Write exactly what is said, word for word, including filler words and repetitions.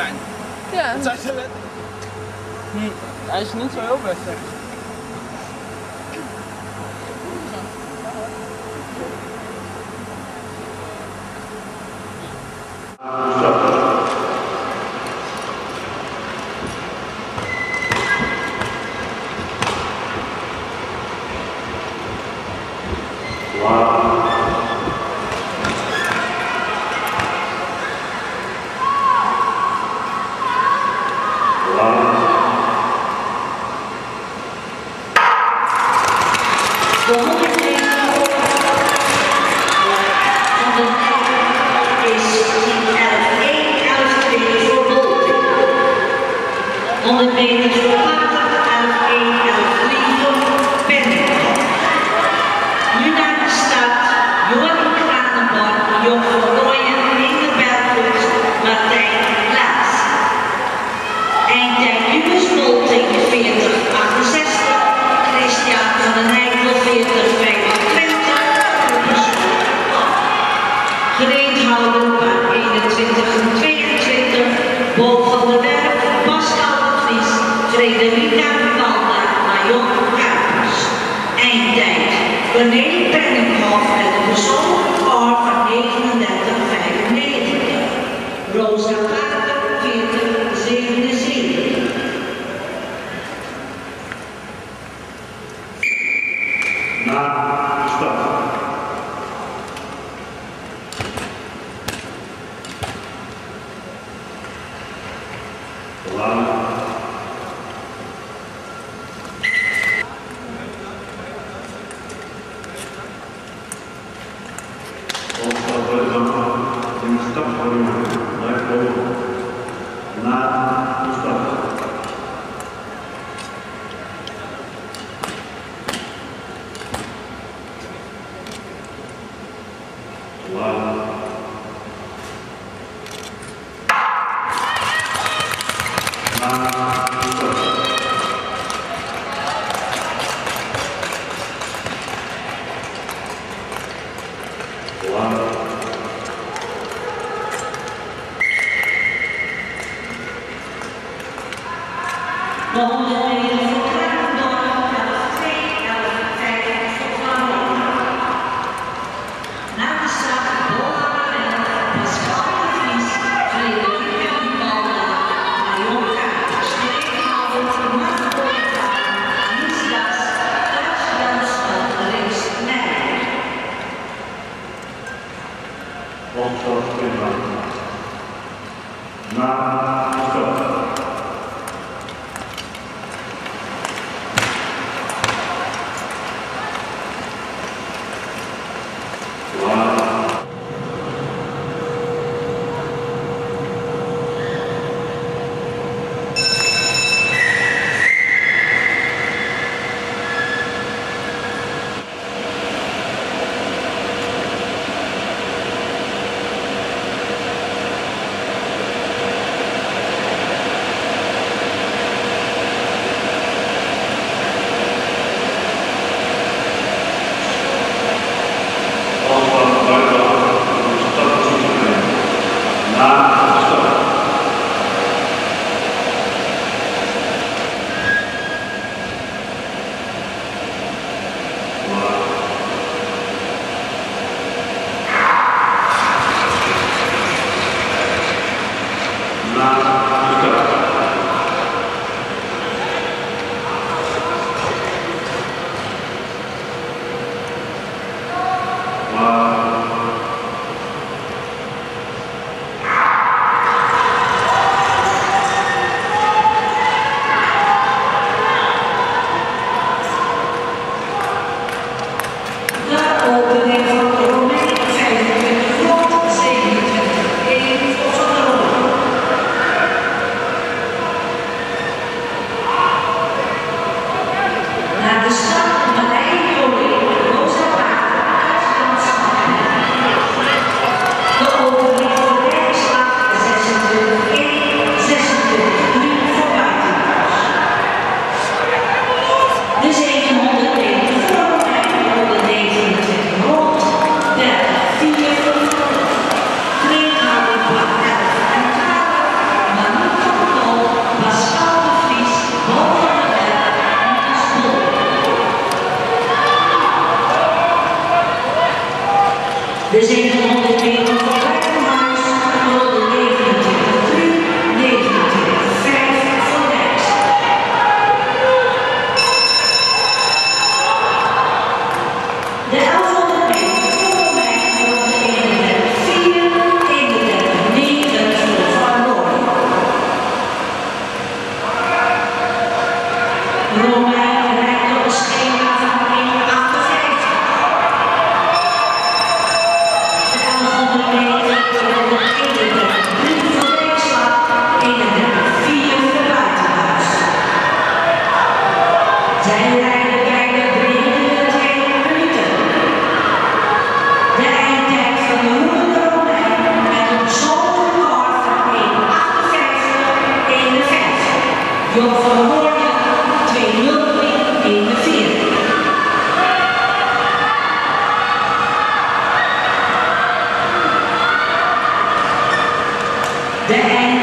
klein. Ja. Dat zijn ze net. Hm, hij is niet zo heel best. honderd meter voor Pater, elf één, elf drie voor Pennington. Nu naar de start, Jordi Kranenborg, Jong van Rooyen, Inge Berghoeks, Martijn Klaas. Eindtijd Julius Molting, veertig achtenzestig, Christian van den Heijtel, veertig vijfentwintig, Greethouder, eenentwintig tweeëntwintig, Bo van der Werf, Pascal de Vries, Frederica Walda, Marion Kuipers. Eindtijd Cornelie Penninghoff met een persoonlijk record van negenendertig vijfennegentig. Rosa Pater, veertig zevenenzeventig. Na start. Lang. Opstel voor de zandbaan. In de stapvorming. Blijf boven. Na de start. Lang. De honderd meter voor Kranendorf, elf twee, elf vijf voor Vlaanderen. Na de start Boa Marel, Pascal de Vries, Frederica Walda, Marion Kuipers, Greethouder, Marco Borja, Lies Das, Klaas Jansson, Rees Meijer. Opstel voor Na de start. De zevenhonderd meter van Rijkenhuis voor de negenentwintig drie, negenentwintig vijf voor Nijs. De elfhonderd meter voor mij voor de eenendertig vier, eenendertig negen voor Van Noorden. Romein rijdt op een schema van één achtenvijftig. De elfhonderd meter voor de eenendertig drie voor Rijksland, eenendertig vier voor Buitenhuis. Zij rijden bijna drieëndertig minuten. De eindtijd van de Roemende Romein met een bijzonder record van één achtenvijftig eenenvijftig. Job van Hoorn twee nul drie eenenveertig. De